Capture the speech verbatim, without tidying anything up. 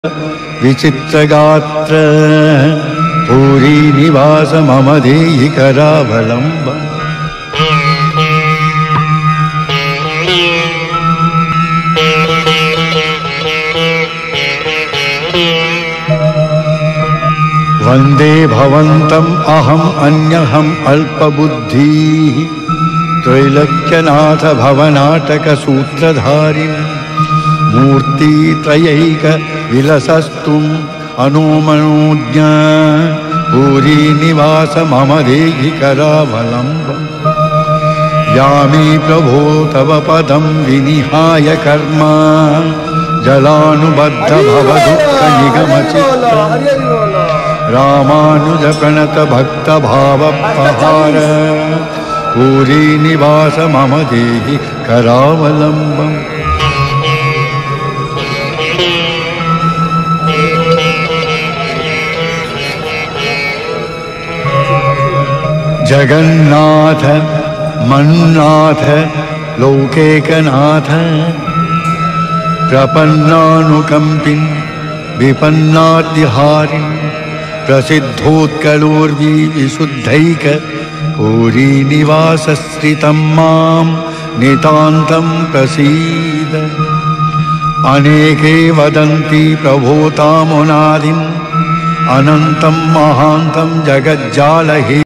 विचित्रगात्र पूरी निवास मम देहि करावलम्बम्। वन्दे भवन्तम् अहम् अन्यहम् अल्पबुद्धिः त्रैलोक्यनाथ भवनाटकसूत्रधारिम् मूर्तित्रयैक विलसस्तुम् अनोमनोज्ञा पूरी निवास मम देहि करावलम्बम्। यामि प्रभो तव पदं विनिहाय कर्म जलानुबद्ध भवदुःख निगमचित्त रामानुज प्रणत भक्त भावपहार पूरी निवास मम देहि करावलम्बम्। जगन्नाथ मन्नाथ लौकेकनाथ प्रपन्नानुकम्पिन् विपन्नाद्यहारिन् प्रसिद्धोत्कलोर्वी विशुद्धैक पूरी निवासश्रितं मां नितान्तं प्रसीद। अनेके वदन्ति प्रभोतामुनादिम् अनन्तं महान्तं जगज्जालहि